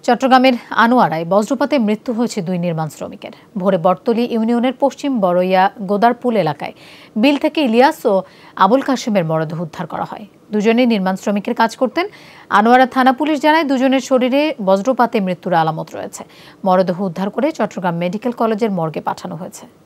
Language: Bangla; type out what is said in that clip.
চট্টগ্রামের আনোয়ারায় বজ্রপাতে মৃত্যু হয়েছে 2 নির্মাণ শ্রমিকের। ভোরে বটতলী ইউনিয়নের পশ্চিম বড়ইয়া গোদারপুল এলাকায় বিল থেকে ইলিয়াস ও আবুল কাশেমের মরদেহ উদ্ধার করা হয়। দুজনেই নির্মাণ শ্রমিকের কাজ করতেন। আনোয়ারা থানা পুলিশ জানায় দুজনের শরীরে বজ্রপাতে মৃত্যুর আলামত রয়েছে। মরদেহ উদ্ধার করে চট্টগ্রাম মেডিকেল কলেজের মর্গে পাঠানো হয়েছে।